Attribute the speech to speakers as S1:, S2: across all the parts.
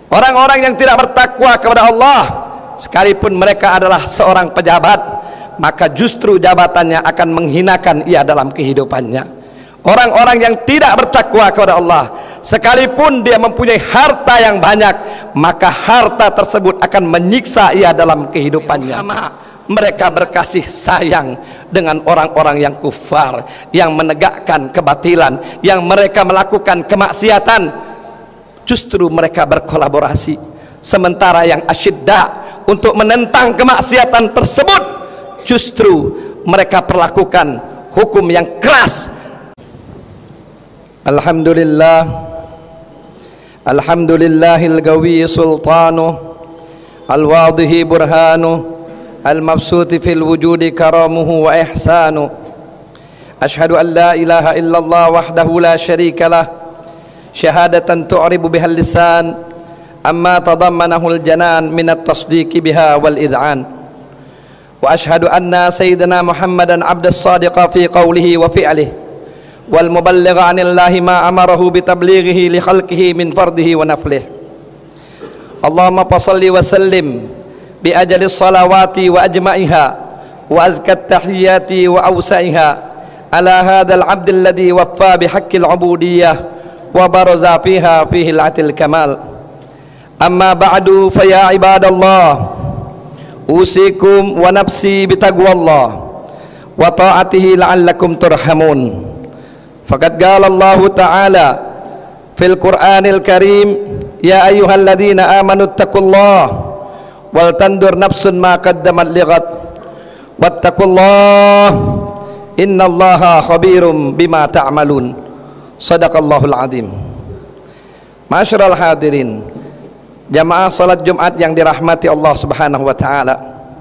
S1: Orang-orang yang tidak bertakwa kepada Allah, sekalipun mereka adalah seorang pejabat, maka justru jabatannya akan menghinakan ia dalam kehidupannya. Orang-orang yang tidak bertakwa kepada Allah, sekalipun dia mempunyai harta yang banyak, maka harta tersebut akan menyiksa ia dalam kehidupannya. Mereka berkasih sayang dengan orang-orang yang kufar, yang menegakkan kebatilan, yang mereka melakukan kemaksiatan. Justru mereka berkolaborasi, sementara yang asyidda untuk menentang kemaksiatan tersebut, justru mereka perlakukan hukum yang keras. Alhamdulillah, alhamdulillahil gawi sultanu, al-wadihi burhanu, al-mabsuti fil wujudi karamuhu wa ihsanu. Ashhadu an la ilaha illallah wahdahu la syarika lah, syahadatan tu'ribu bihal lisan amma tadammanahul janan minat tasdiqi biha wal id'an. Wa ashhadu anna sayyidina Muhammadan abdas sadiqa fi qawlihi wa fi'lihi wal muballigha anillahi ma amarahu bitablighihi li khalqihi min fardihi wa naflihi. Allahumma salli wa sallim bi ajali salawati wa ajma'iha wa azkat tahiyyati wa awsa'iha ala hadzal abdil ladzi waffa bi haqqil ubudiyyah wa baraza fiha fihi al-atil kamal. Amma ba'du fa ya ibadallah, usikum wa nafsi bitaqwallah wa ta'atihi la'allakum turhamun. Faqad qala Allah ta'ala fil Qur'anil Karim, ya ayyuhalladzina amanu taqullaha wal tandur nafsun ma qaddamat lighad wattaqullaha innallaha khabirum bima ta'malun. Sadaqallahul azim. Masyarul hadirin, jamaah salat Jumat yang dirahmati Allah Subhanahu wa taala.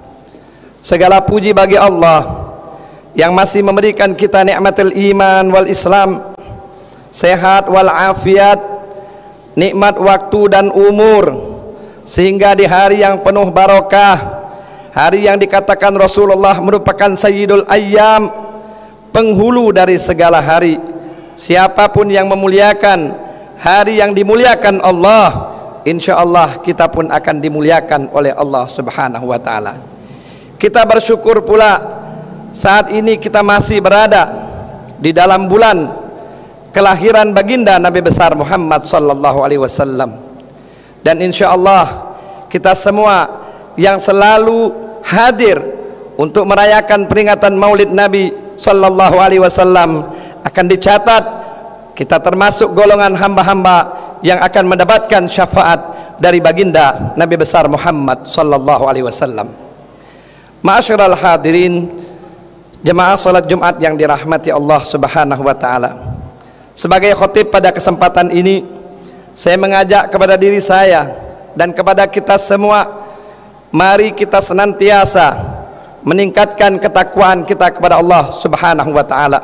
S1: Segala puji bagi Allah yang masih memberikan kita nikmatul iman wal Islam, sehat wal afiat, nikmat waktu dan umur, sehingga di hari yang penuh barokah, hari yang dikatakan Rasulullah merupakan sayyidul ayyam, penghulu dari segala hari. Siapapun yang memuliakan hari yang dimuliakan Allah, insyaallah kita pun akan dimuliakan oleh Allah Subhanahu wa taala. Kita bersyukur pula saat ini kita masih berada di dalam bulan kelahiran baginda Nabi besar Muhammad sallallahu alaihi wasallam. Dan insyaallah kita semua yang selalu hadir untuk merayakan peringatan Maulid Nabi sallallahu alaihi wasallam akan dicatat kita termasuk golongan hamba-hamba yang akan mendapatkan syafaat dari baginda Nabi besar Muhammad sallallahu alaihi wasallam. Ma'asyiral hadirin, jemaah salat Jumat yang dirahmati Allah Subhanahu wa taala. Sebagai khatib pada kesempatan ini, saya mengajak kepada diri saya dan kepada kita semua, mari kita senantiasa meningkatkan ketakwaan kita kepada Allah Subhanahu wa taala.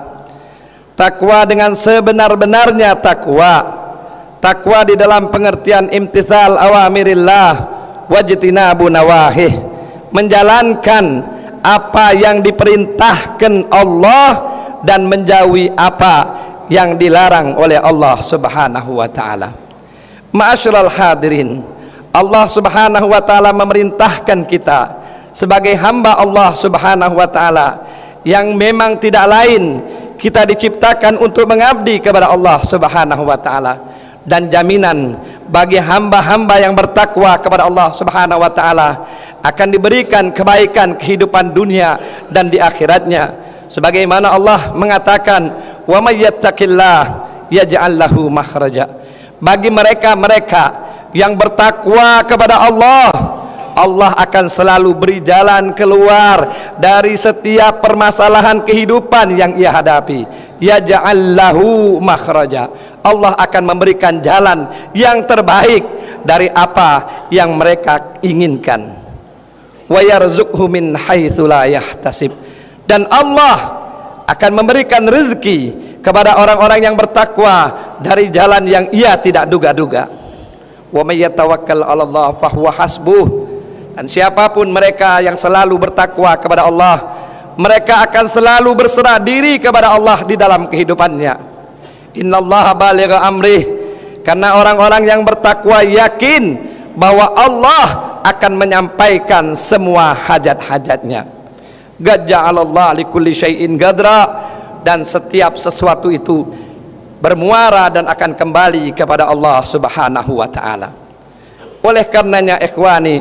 S1: Takwa dengan sebenar-benarnya takwa. Takwa di dalam pengertian imtithal awamirillah wajtinabu nawahih, menjalankan apa yang diperintahkan Allah dan menjauhi apa yang dilarang oleh Allah Subhanahu wa taala. Ma'asyiral hadirin, Allah Subhanahu wa taala memerintahkan kita sebagai hamba Allah Subhanahu wa taala yang memang tidak lain kita diciptakan untuk mengabdi kepada Allah Subhanahu wa taala, dan jaminan bagi hamba-hamba yang bertakwa kepada Allah Subhanahu wa taala akan diberikan kebaikan kehidupan dunia dan di akhiratnya, sebagaimana Allah mengatakan, wa may yattaqillah yaj'al lahu makhraja. Bagi mereka-mereka yang bertakwa kepada Allah, Allah akan selalu beri jalan keluar dari setiap permasalahan kehidupan yang ia hadapi. Yaj'al lahu makhraja. Allah akan memberikan jalan yang terbaik dari apa yang mereka inginkan. Wa yarzuqhu min haitsu la yahtasib. Dan Allah akan memberikan rezeki kepada orang-orang yang bertakwa dari jalan yang ia tidak duga-duga. Wa may yatawakkal 'ala Allah fa huwa hasbuh. Dan siapapun mereka yang selalu bertakwa kepada Allah, mereka akan selalu berserah diri kepada Allah di dalam kehidupannya. Innallaha baligha amrih. Karena orang-orang yang bertakwa yakin bahwa Allah akan menyampaikan semua hajat-hajatnya. Qad ja'alallahu likulli syai'in qadra, dan setiap sesuatu itu bermuara dan akan kembali kepada Allah Subhanahu wa taala. Oleh karenanya ikhwani,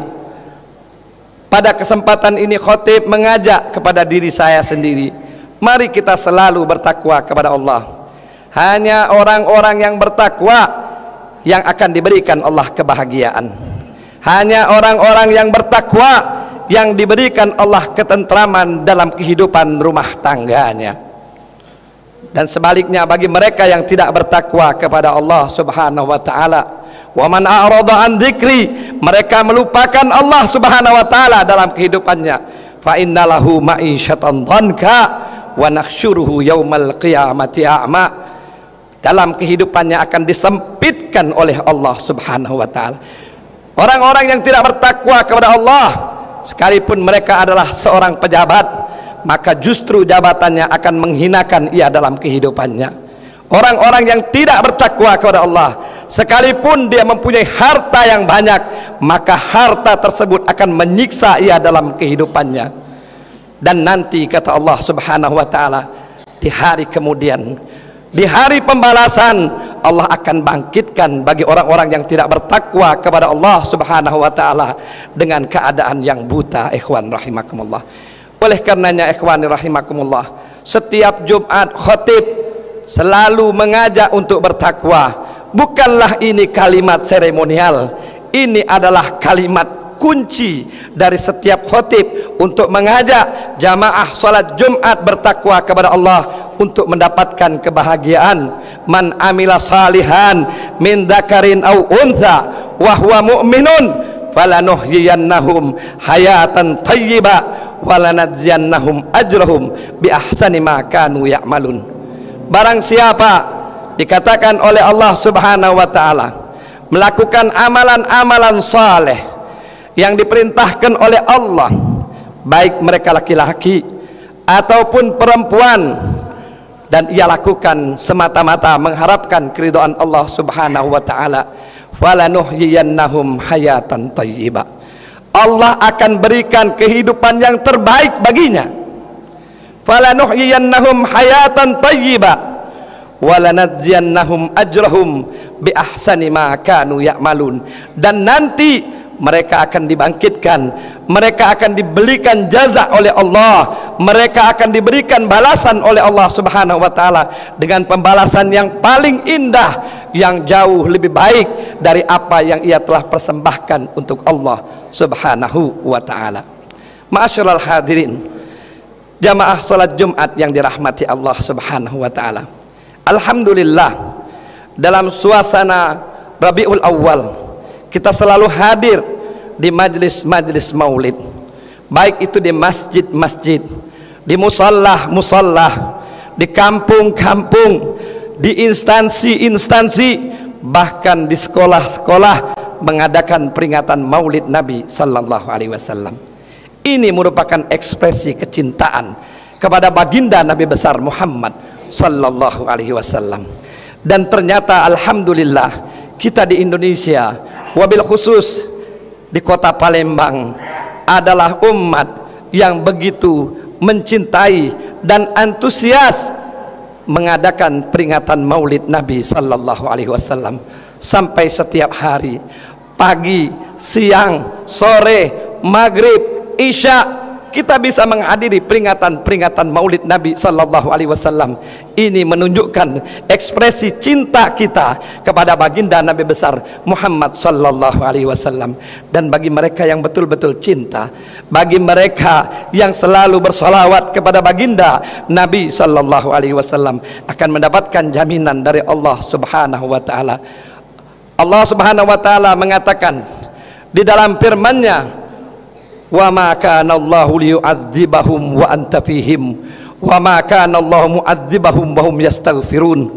S1: pada kesempatan ini khatib mengajak kepada diri saya sendiri, mari kita selalu bertakwa kepada Allah. Hanya orang-orang yang bertakwa yang akan diberikan Allah kebahagiaan. Hanya orang-orang yang bertakwa yang diberikan Allah ketentraman dalam kehidupan rumah tangganya. Dan sebaliknya bagi mereka yang tidak bertakwa kepada Allah Subhanahu wa taala, wa man a'rada an dzikri, mereka melupakan Allah Subhanahu wa taala dalam kehidupannya, fa innalahu ma'isyatan dhanka wa nahsyuruhu yaumal qiyamati a'ma. Dalam kehidupannya akan disempitkan oleh Allah Subhanahu wa taala. Orang-orang yang tidak bertakwa kepada Allah, sekalipun mereka adalah seorang pejabat, maka justru jabatannya akan menghinakan ia dalam kehidupannya. Orang-orang yang tidak bertakwa kepada Allah, sekalipun dia mempunyai harta yang banyak, maka harta tersebut akan menyiksa ia dalam kehidupannya. Dan nanti kata Allah Subhanahu wa taala, di hari kemudian, di hari pembalasan, Allah akan bangkitkan bagi orang-orang yang tidak bertakwa kepada Allah Subhanahu wa taala dengan keadaan yang buta. Ikhwan rahimakumullah. Oleh karenanya ikhwan rahimakumullah, setiap Jumat khatib selalu mengajak untuk bertakwa. Bukanlah ini kalimat seremonial, ini adalah kalimat kunci dari setiap khatib untuk mengajak jamaah salat Jumat bertakwa kepada Allah untuk mendapatkan kebahagiaan. Man amila salihan min dzakarin aw untha wa huwa mu'minun falanuhyiyannahum hayatan thayyibah wa lanadziyannahum ajrahum bi ahsani ma kanu ya'malun. Barang siapa dikatakan oleh Allah Subhanahu wa taala melakukan amalan-amalan saleh yang diperintahkan oleh Allah, baik mereka laki-laki ataupun perempuan, dan ia lakukan semata-mata mengharapkan keridhaan Allah Subhanahu wa taala, falanuhyiyannahum hayatan thayyibah. Allah akan berikan kehidupan yang terbaik baginya. Falanuhyiyannahum hayatan thayyibah wa lanadziyannahum ajrahum bi ahsani ma kanu ya'malun. Dan nanti mereka akan dibangkitkan, mereka akan diberikan jaza oleh Allah, mereka akan diberikan balasan oleh Allah Subhanahu wa taala dengan pembalasan yang paling indah, yang jauh lebih baik dari apa yang ia telah persembahkan untuk Allah Subhanahu wa taala. Ma'asyiral hadirin, jamaah salat Jumat yang dirahmati Allah Subhanahu wa taala. Alhamdulillah, dalam suasana Rabiul Awal kita selalu hadir di majlis-majlis maulid, baik itu di masjid-masjid, di musallah-musallah, di kampung-kampung, di instansi-instansi, bahkan di sekolah-sekolah mengadakan peringatan maulid Nabi sallallahu alaihi wasallam. Ini merupakan ekspresi kecintaan kepada baginda Nabi besar Muhammad sallallahu alaihi wasallam. Dan ternyata alhamdulillah kita di Indonesia, wabil khusus di kota Palembang, adalah umat yang begitu mencintai dan antusias mengadakan peringatan maulid Nabi sallallahu alaihi wasallam sampai setiap hari, pagi, siang, sore, maghrib, isya, kita bisa menghadiri peringatan maulid Nabi sallallahu alaihi wasallam. Ini menunjukkan ekspresi cinta kita kepada baginda Nabi besar Muhammad sallallahu alaihi wasallam. Dan bagi mereka yang betul-betul cinta, bagi mereka yang selalu bersolawat kepada baginda Nabi sallallahu alaihi wasallam, akan mendapatkan jaminan dari Allah Subhanahu wa taala. Allah Subhanahu wa taala mengatakan di dalam firman-Nya, wa ma kana Allahu liyu'adzibahum wa anta fihim wa ma kana Allahu mu'adzibahum wa hum yastaghfirun.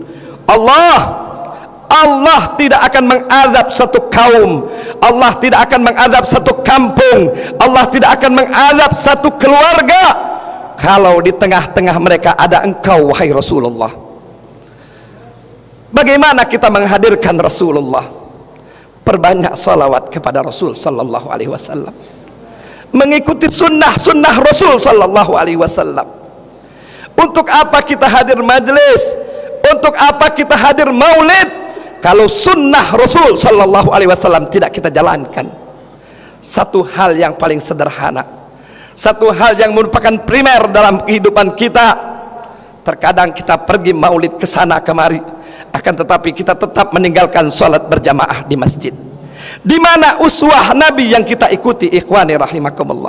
S1: Allah tidak akan mengazab satu kaum, Allah tidak akan mengazab satu kampung, Allah tidak akan mengazab satu keluarga kalau di tengah-tengah mereka ada engkau wahai Rasulullah. Bagaimana kita menghadirkan Rasulullah? perbanyak salawat kepada Rasul sallallahu alaihi wasallam, mengikuti sunnah Rasul sallallahu alaihi wasallam. Untuk apa kita hadir majelis? Untuk apa kita hadir maulid kalau sunnah Rasul sallallahu alaihi wasallam tidak kita jalankan? Satu hal yang paling sederhana, satu hal yang merupakan primer dalam kehidupan kita. Terkadang kita pergi maulid ke sana kemari, akan tetapi kita tetap meninggalkan salat berjamaah di masjid. Di mana uswah Nabi yang kita ikuti, ikhwani rahimakumullah?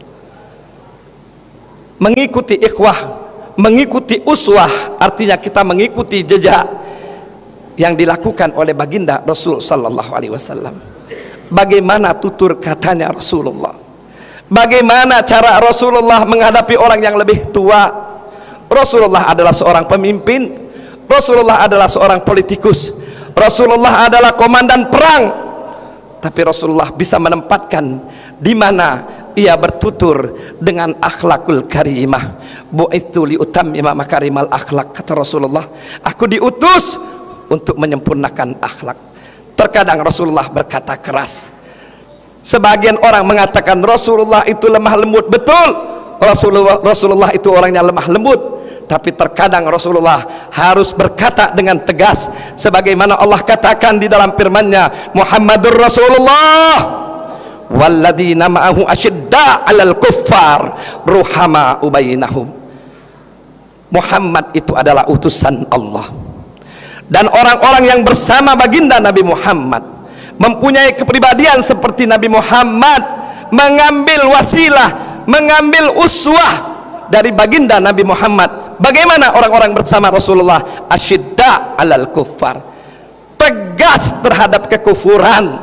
S1: Mengikuti ikhwah, mengikuti uswah artinya kita mengikuti jejak yang dilakukan oleh baginda Rasul sallallahu alaihi wasallam. Bagaimana tutur katanya Rasulullah, bagaimana cara Rasulullah menghadapi orang yang lebih tua. Rasulullah adalah seorang pemimpin, Rasulullah adalah seorang politikus, Rasulullah adalah komandan perang, tapi Rasulullah bisa menempatkan di mana ia bertutur dengan akhlakul karimah. Bu'itsu liutammima makarimal akhlak, kata Rasulullah, aku diutus untuk menyempurnakan akhlak. Terkadang Rasulullah berkata keras. Sebagian orang mengatakan Rasulullah itu lemah lembut. Betul, Rasulullah itu orangnya lemah lembut, tapi terkadang Rasulullah harus berkata dengan tegas, sebagaimana Allah katakan di dalam firman-Nya, Muhammadur Rasulullah walladzina ma'ahu asyidda 'alal kuffar ruhama bainahum. Muhammad itu adalah utusan Allah, dan orang-orang yang bersama baginda Nabi Muhammad mempunyai kepribadian seperti Nabi Muhammad, mengambil wasilah, mengambil uswah dari baginda Nabi Muhammad. Bagaimana orang-orang bersama Rasulullah? Asyidda 'alal kuffar, tegas terhadap kekufuran.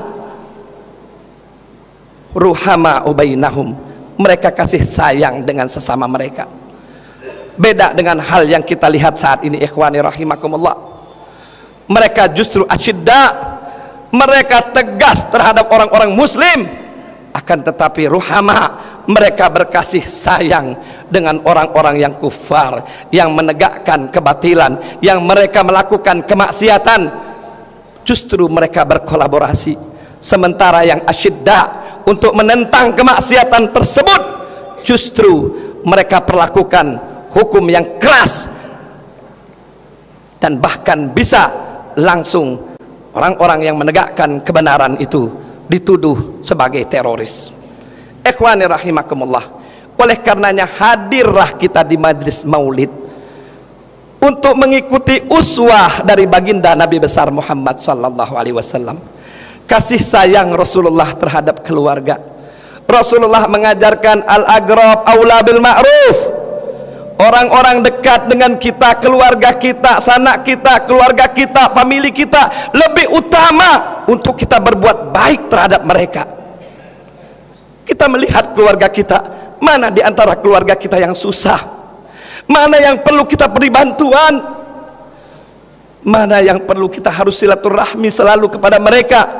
S1: Ruhama bainahum, mereka kasih sayang dengan sesama mereka. Beda dengan hal yang kita lihat saat ini, ikhwani rahimakumullah. Mereka justru asyidda, mereka tegas terhadap orang-orang muslim, akan tetapi ruhama, mereka berkasih sayang dengan orang-orang yang kufar, yang menegakkan kebatilan, yang mereka melakukan kemaksiatan. Justru mereka berkolaborasi, sementara yang asyidda untuk menentang kemaksiatan tersebut, justru mereka perlakukan hukum yang keras, dan bahkan bisa langsung orang-orang yang menegakkan kebenaran itu dituduh sebagai teroris. Ikhwani rahimakumullah, oleh karenanya hadirlah kita di majlis maulid untuk mengikuti uswah dari baginda Nabi besar Muhammad sallallahu alaihi wasallam. Kasih sayang Rasulullah terhadap keluarga. Rasulullah mengajarkan al-agrab aula bil ma'ruf. Orang-orang dekat dengan kita, keluarga kita, sanak kita, keluarga kita, famili kita, lebih utama untuk kita berbuat baik terhadap mereka. Kita melihat keluarga kita, mana di antara keluarga kita yang susah, mana yang perlu kita beri bantuan, mana yang perlu kita harus silaturahmi selalu kepada mereka.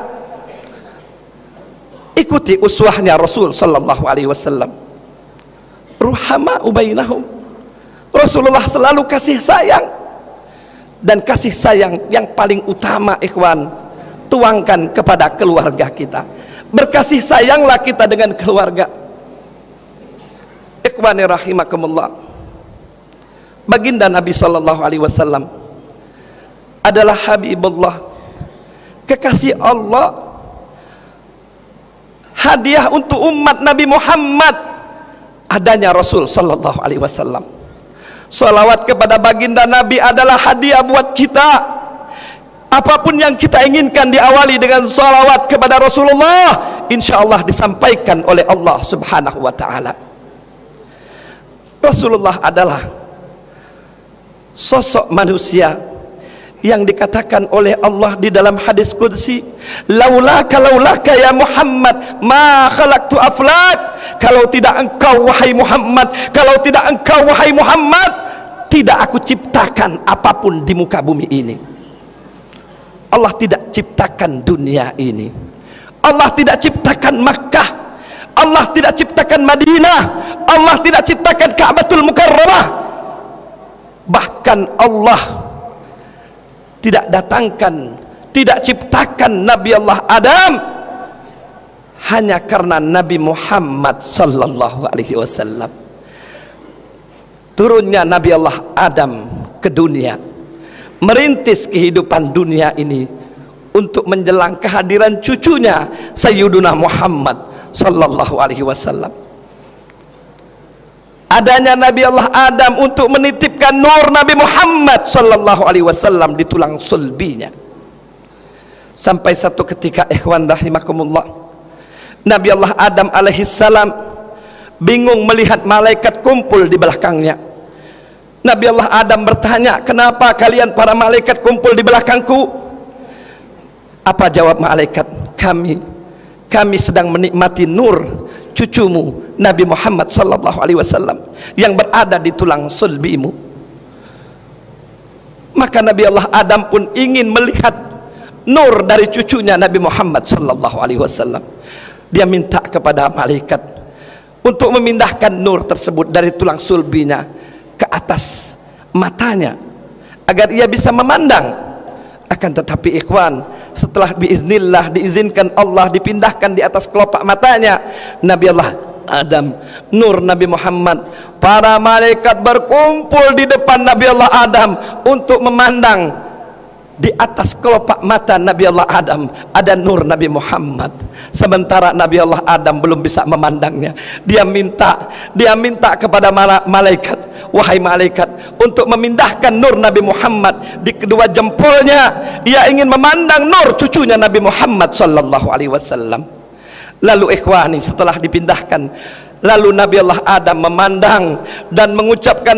S1: Ikuti uswahnya Rasul sallallahu alaihi wasallam. Ruhama bainahum. Rasulullah selalu kasih sayang, dan kasih sayang yang paling utama, ikhwan, tuangkan kepada keluarga kita. Berkasih sayanglah kita dengan keluarga. Ikhwani rahimakumullah, baginda Nabi sallallahu alaihi wasallam adalah Habibullah, kekasih Allah. Hadiah untuk umat Nabi Muhammad adanya Rasul sallallahu alaihi wasallam. Salawat kepada baginda Nabi adalah hadiah buat kita. Apapun yang kita inginkan diawali dengan salawat kepada Rasulullah, insyaallah disampaikan oleh Allah subhanahu wa ta'ala. Rasulullah adalah sosok manusia yang dikatakan oleh Allah di dalam hadis qudsi, laulaka ya Muhammad ma khalaqtu aflak. Kalau tidak engkau wahai Muhammad, kalau tidak engkau wahai Muhammad, tidak aku ciptakan apapun di muka bumi ini. Allah tidak ciptakan dunia ini, Allah tidak ciptakan Makkah, Allah tidak ciptakan Madinah, Allah tidak ciptakan Ka'batul Mukarramah. Bahkan Allah tidak datangkan tidak ciptakan Nabi Allah Adam hanya karena Nabi Muhammad sallallahu alaihi wasallam. Turunnya Nabi Allah Adam ke dunia, merintis kehidupan dunia ini untuk menjelang kehadiran cucunya Sayyiduna Muhammad sallallahu alaihi wasallam. Adanya Nabi Allah Adam untuk menitipkan nur Nabi Muhammad sallallahu alaihi wasallam di tulang sulbinya. Sampai satu ketika, ikhwan rahimakumullah, Nabi Allah Adam alaihissalam bingung melihat malaikat kumpul di belakangnya. Nabi Allah Adam bertanya, kenapa kalian para malaikat kumpul di belakangku? Apa jawab malaikat? Kami sedang menikmati nur cucumu Nabi Muhammad sallallahu alaihi wasallam yang berada di tulang sulbimu. Maka Nabi Allah Adam pun ingin melihat nur dari cucunya Nabi Muhammad sallallahu alaihi wasallam. Dia minta kepada malaikat untuk memindahkan nur tersebut dari tulang sulbinya ke atas matanya agar ia bisa memandang. Akan tetapi ikhwan, setelah biiznillah diizinkan Allah dipindahkan di atas kelopak matanya Nabi Allah Adam, nur Nabi Muhammad, para malaikat berkumpul di depan Nabi Allah Adam untuk memandang. Di atas kelopak mata Nabi Allah Adam ada nur Nabi Muhammad, sementara Nabi Allah Adam belum bisa memandangnya. Dia minta kepada malaikat, wahai malaikat, untuk memindahkan nur Nabi Muhammad di kedua jempolnya. Ia ingin memandang nur cucunya Nabi Muhammad sallallahu alaihi wasallam. Lalu ikhwani, setelah dipindahkan, lalu Nabi Allah Adam memandang dan mengucapkan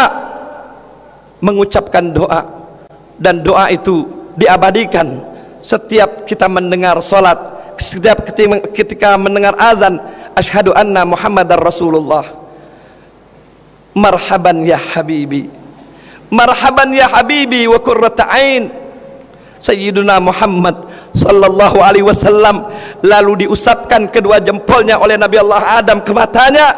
S1: doa, dan doa itu diabadikan setiap kita mendengar salat, setiap ketika mendengar azan, asyhadu anna Muhammadar Rasulullah. Marhaban ya habibi, marhaban ya habibi wa qurrata ain Sayyiduna Muhammad sallallahu alaihi wasallam. Lalu diusapkan kedua jempolnya oleh Nabi Allah Adam ke matanya,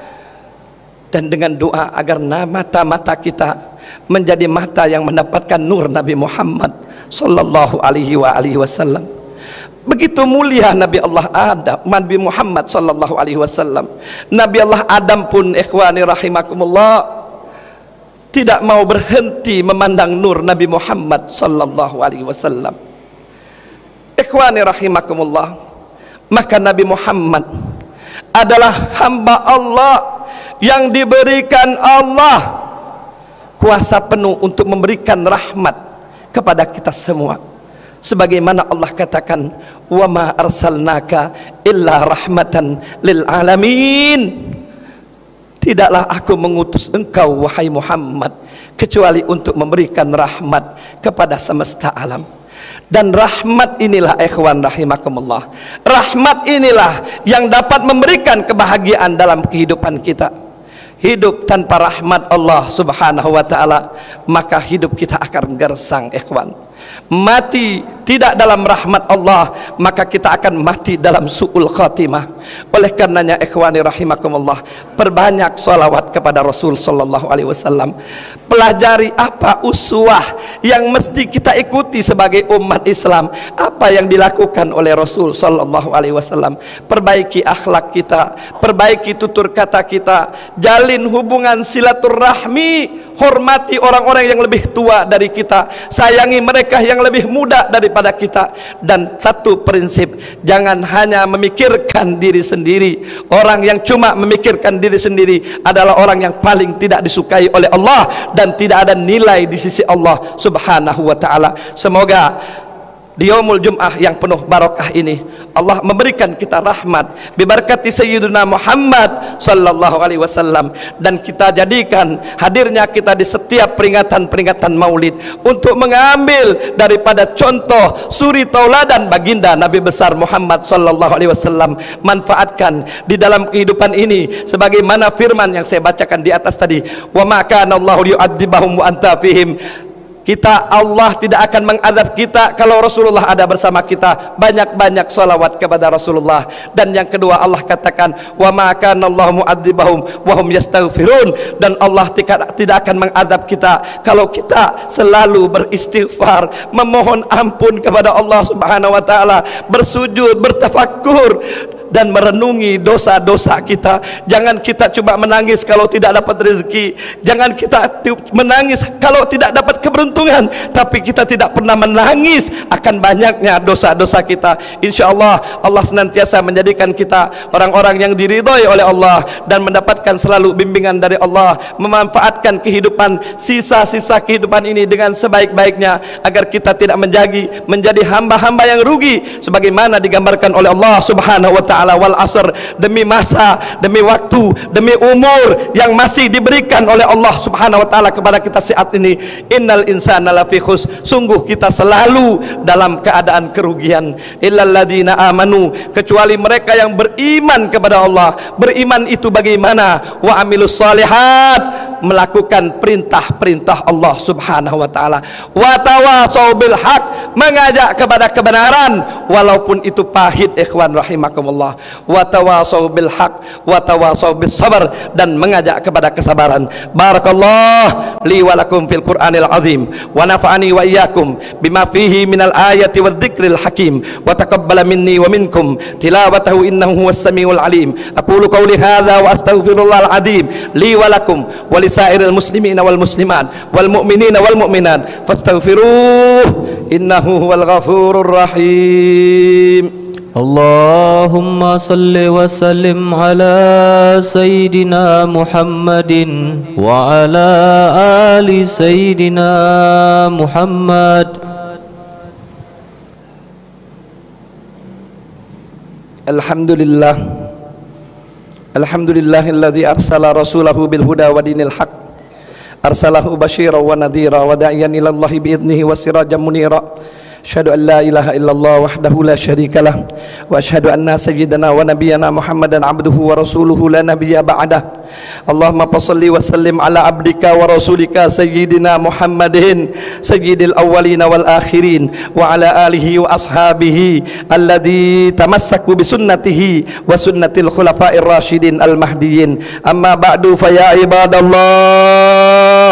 S1: dan dengan doa agar mata-mata kita menjadi mata yang mendapatkan nur Nabi Muhammad sallallahu alaihi wasallam. Begitu mulia Nabi Allah Adam, Nabi Muhammad sallallahu alaihi wasallam. Nabi Allah Adam pun ikhwani rahimakumullah tidak mau berhenti memandang nur Nabi Muhammad sallallahu alaihi wasallam. Ikhwani rahimakumullah, maka Nabi Muhammad adalah hamba Allah yang diberikan Allah kuasa penuh untuk memberikan rahmat kepada kita semua, sebagaimana Allah katakan, wa ma arsalnaka illa rahmatan lil alamin. Tidaklah aku mengutus engkau wahai Muhammad kecuali untuk memberikan rahmat kepada semesta alam. Dan rahmat inilah ikhwan rahimakumullah, rahmat inilah yang dapat memberikan kebahagiaan dalam kehidupan kita. Hidup tanpa rahmat Allah subhanahu wa ta'ala, maka hidup kita akan gersang ikhwan. Mati tidak dalam rahmat Allah, maka kita akan mati dalam su'ul khatimah. Oleh karenanya ikhwani rahimakumullah, perbanyak salawat kepada Rasul sallallahu alaihi wasallam. Pelajari apa uswah yang mesti kita ikuti sebagai umat Islam, apa yang dilakukan oleh Rasul sallallahu alaihi wasallam. Perbaiki akhlak kita, perbaiki tutur kata kita, jalin hubungan silaturahmi, hormati orang-orang yang lebih tua dari kita, sayangi mereka yang lebih muda daripada kita. Dan satu prinsip, jangan hanya memikirkan diri sendiri. Orang yang cuma memikirkan diri sendiri adalah orang yang paling tidak disukai oleh Allah dan tidak ada nilai di sisi Allah subhanahu wa ta'ala. Semoga di yaumul Jum'ah yang penuh barokah ini Allah memberikan kita rahmat biberkati Sayyidina Muhammad sallallahu alaihi wasallam, dan kita jadikan hadirnya kita di setiap peringatan Maulid untuk mengambil daripada contoh suri tauladan baginda Nabi besar Muhammad sallallahu alaihi wasallam. Manfaatkan di dalam kehidupan ini sebagaimana firman yang saya bacakan di atas tadi, wa ma kana Allahu yu'adzibahum wa anta fihim. kita, Allah tidak akan mengadab kita kalau Rasulullah ada bersama kita. Banyak-banyak salawat kepada Rasulullah. Dan yang kedua, Allah katakan, wa ma kana Allahu mu'adzibahum wa hum yastaghfirun, dan Allah tidak akan mengadab kita kalau kita selalu beristighfar, memohon ampun kepada Allah Subhanahu wa taala, bersujud, bertafakkur dan merenungi dosa-dosa kita. Jangan kita coba menangis kalau tidak dapat rezeki, jangan kita menangis kalau tidak dapat keberuntungan, tapi kita tidak pernah menangis akan banyaknya dosa-dosa kita. InsyaAllah Allah senantiasa menjadikan kita orang-orang yang diridhai oleh Allah dan mendapatkan selalu bimbingan dari Allah, memanfaatkan kehidupan, sisa-sisa kehidupan ini dengan sebaik-baiknya, agar kita tidak menjadi hamba-hamba yang rugi sebagaimana digambarkan oleh Allah Subhanahu wa taala. Wal asr, demi masa, demi waktu, demi umur yang masih diberikan oleh Allah Subhanahu wa taala kepada kita saat ini. Innal insana lafi khus, sungguh kita selalu dalam keadaan kerugian. Illal ladina amanu, kecuali mereka yang beriman kepada Allah. Beriman itu bagaimana? Wa amilus solihat, melakukan perintah-perintah Allah Subhanahu wa taala. Wa tawasau bil haq, mengajak kepada kebenaran walaupun itu pahit, ikhwan rahimakumullah. Wa tawasau bil haq wa tawasau bis sabar, dan mengajak kepada kesabaran. Barakallah li wa lakum fil Qur'anil azim, wa nafa'ani wa iyyakum bima fihi minal ayati wadh-dhikril hakim, wa taqabbala minni wa minkum tilawatahu innahu huwas samiul alim. Aqulu qawli hadza wa astaghfirullahal azim li wa lakum wa lisairil muslimina wal muslimat wal mu'minina wal mu'minat fastaghfiruh innahu huwal ghafurur rahim.
S2: Allahumma salli wa sallim ala Sayyidina Muhammadin wa ala ali Sayyidina Muhammad.
S1: Alhamdulillah, alhamdulillahilladzi arsala rasulahu bil huda wa dinil haq, arsalahu basyiran wa nadhira wa da'iyan ila Allahi bi idnihi wa sirajan munira. Asyhadu an la ilaha illallah wahdahu la syarikalah, wa asyhadu anna sayyidana wa nabiyyana Muhammadan abduhu wa rasuluhu la nabiyya ba'dah. Allahumma salli wa sallim ala abdika wa rasulika sayyidina Muhammadin sayyidil awwalin wal akhirin wa ala alihi wa ashabihi alladhi tamassaku bi sunnatihi wa sunnatil khulafa'ir rasyidin al mahdiyyin. Amma ba'du, fa ya ibadallah,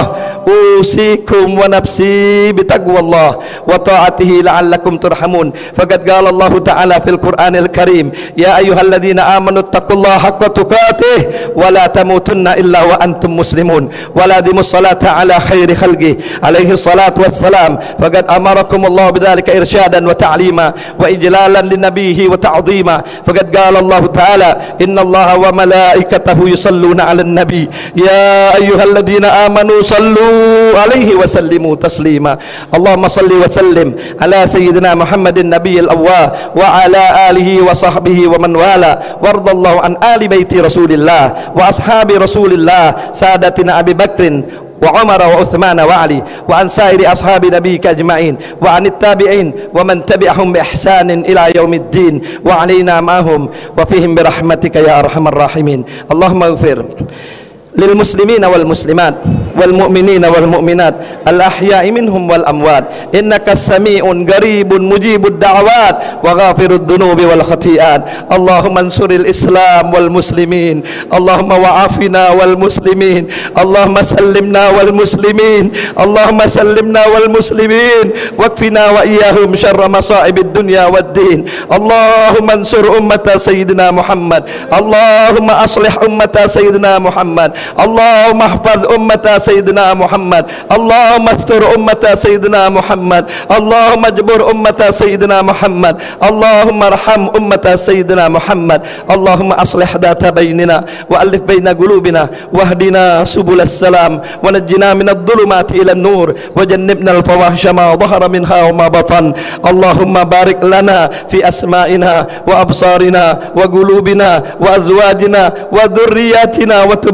S1: usikum wa nafsi bitaqwallah wa ta'atihi la'allakum turhamun. Faqad qala Allah ta'ala fil Qur'anil Karim, ya ayyuhalladzina amanu taqullaha haqqa tuqatih wa la tamutunna illa wa antum muslimun wa ladimus salata ala khairi khalqi alaihi salatu wassalam. Faqad amarakum Allah bidzalika irsyadan wa ta'lima wa ijlalan linabiyhi wa ta'zima. Faqad qala Allah ta'ala, innallaha wa malaikatahu yusalluna 'alan nabi ya ayyuhalladzina amanu sallu alaihi wa sallimu taslima. Allahumma salli wa sallim ala sayyidina Muhammadin nabiyil awwa wa ala alihi wa sahbihi wa man wala, wardallahu an ali baiti Rasulillah wa ashabi Rasulillah sadatina Abi Bakrin wa Umar wa Uthman wa Ali wa an sairi ashabi nabiyika ajma'in wa anit tabi'in wa man tabi'ahum bi ihsanin ila yaumiddin wa alaina ma'hum wa fihim bi rahmatika ya arhamar rahimin. Allahumma ighfir lil muslimina wal muslimat wal mu'minina wal mu'minat al ahya'i minhum wal amwat innaka sami'un qaribun mujibud da'awat wa ghafirud dhunubi wal khati'at. Allahumma ansuril islam wal muslimin, Allahumma wa'afina wal muslimin, Allahumma sallimna wal muslimin, Allahumma sallimna wal muslimin wakfina wa iyyahum syarra masa'ibid dunya wad din. Allahumma ansur ummata sayyidina Muhammad, Allahumma aslih ummata sayyidina Muhammad, Allahumma ihfaz ummata sayyidina Muhammad, Allahumma astur ummata sayyidina Muhammad, Allahumma jbur ummata sayyidina Muhammad, Allahumma arham ummata sayyidina Muhammad, Allahumma aslih data bainina wa alif baina qulubina wahdina subulas salam wa najjina minadh dhulumati ilan nur wa jannibna al fawahisha ma dhahara minha wa ma batan. Allahumma barik lana fi asma'ina wa absarina wa qulubina wa azwajina wa dhurriyyatina wa tub alaina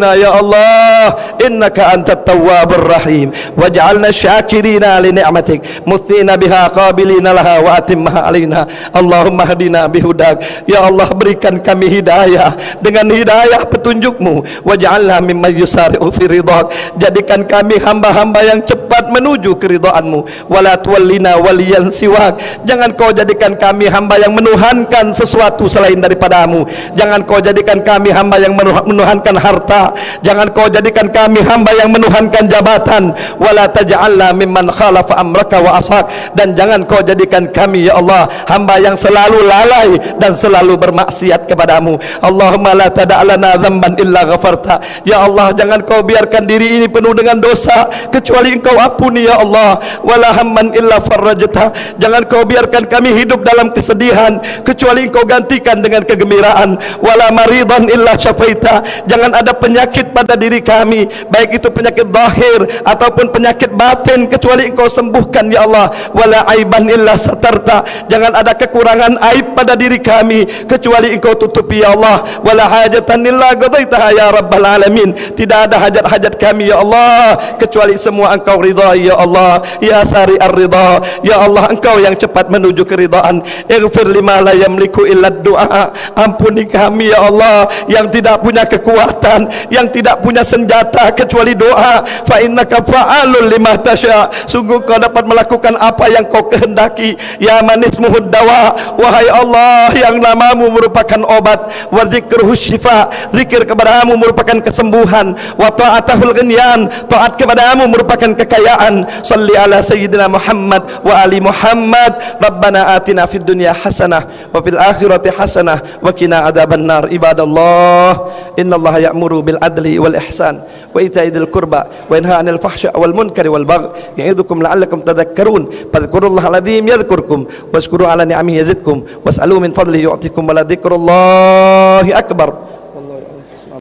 S1: ذنوبنا يا الله إنك أنت التواب الرحيم واجعلنا شاكرين لنعمتك مثنين بها قابلين لها وأتمها علينا اللهم اهدنا بهداك ya Allah berikan kami hidayah dengan hidayah petunjukmu waj'alna mimman yusari'u fi ridhak jadikan kami hamba-hamba yang cepat menuju keridhaanmu wala tuwallina waliyan siwak jangan kau jadikan kami hamba yang menuhankan sesuatu selain daripadamu jangan kau jadikan kami hamba yang menuhankan harta jangan kau jadikan kami hamba yang menuhankan jabatan wala taj'alna mimman khalafa amraka wa asak dan jangan kau jadikan kami ya Allah hamba yang selalu lalai dan selalu bermaksiat kepadamu Allahumma la tada'lana dhanban illa ghafarta ya Allah jangan kau biarkan diri ini penuh dengan dosa kecuali engkau ampuni ya Allah wala hamman illa farrajta jangan kau biarkan kami hidup dalam kesedihan kecuali engkau gantikan dengan kegembiraan wala maridan illa syafaita jangan ada penyakit pada diri kami baik itu penyakit zahir ataupun penyakit batin kecuali engkau sembuhkan ya Allah wala aiban illa satarta jangan ada kekurangan aib pada diri kami kecuali engkau tutupi ya Allah wala hajatan illa qadaitaha ya rabbal alamin tidak ada hajat-hajat kami ya Allah kecuali semua engkau ridai ya Allah ya sari ar-ridha ya Allah engkau yang cepat menuju keridhaan ighfir lima la yamliku illa du'a ampuni kami ya Allah yang tidak punya kekuatan yang tidak punya senjata kecuali doa fa innaka fa'alul lima tasya sungguh kau dapat melakukan apa yang kau kehendaki ya manismuhud dawa wahai Allah yang namamu merupakan obat wa dzikruhu syifa zikir kepadamu merupakan kesembuhan wa ta'atahul ghinyan taat kepadamu merupakan kekayaan salli ala sayyidina Muhammad wa ali Muhammad rabbana atina fid dunya hasanah wa fil akhirati hasanah wa qina adzabannar ibadallah innallaha ya'muru bil adli wal ihsan wa ita'i dzil qurba wa yanha 'anil fahsya'i wal munkari wal baghi ya'idukum la'allakum tadhakkarun fadhkurullaha alazim yadhkurkum washkuru 'ala ni'amihi yazidkum was'alu min fadlihi yu'tikum wa la dzikrullahi akbar